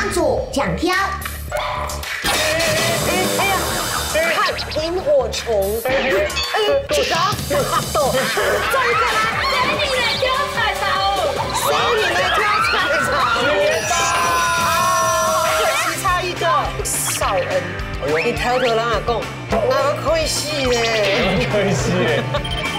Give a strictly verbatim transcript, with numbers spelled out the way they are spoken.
左讲挑。 哎呀，看萤火虫，哎，这个哈豆，再一个来， 谁你来挑菜草？ 谁你来挑菜草？ 别打！ 好可惜差一个少恩，你抬头让阿讲，那个可以死呢。 可以死耶！